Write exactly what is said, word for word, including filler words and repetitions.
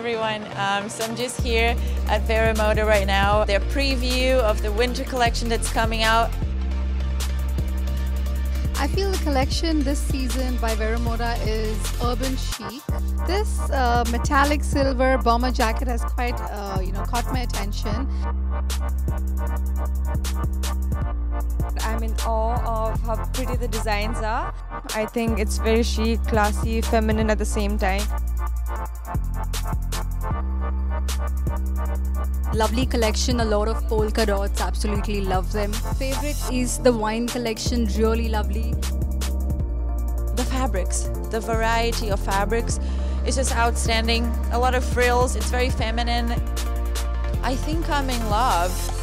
everyone. Um, so I'm just here at Winter' right now. Their preview of the winter collection that's coming out. I feel the collection this season by Winter' is urban chic. This uh, metallic silver bomber jacket has quite, uh, you know, caught my attention. I'm in awe of how pretty the designs are. I think it's very chic, classy, feminine at the same time. Lovely collection, a lot of polka dots, absolutely love them. Favorite is the wine collection, really lovely. The fabrics, the variety of fabrics is just outstanding. A lot of frills, it's very feminine. I think I'm in love.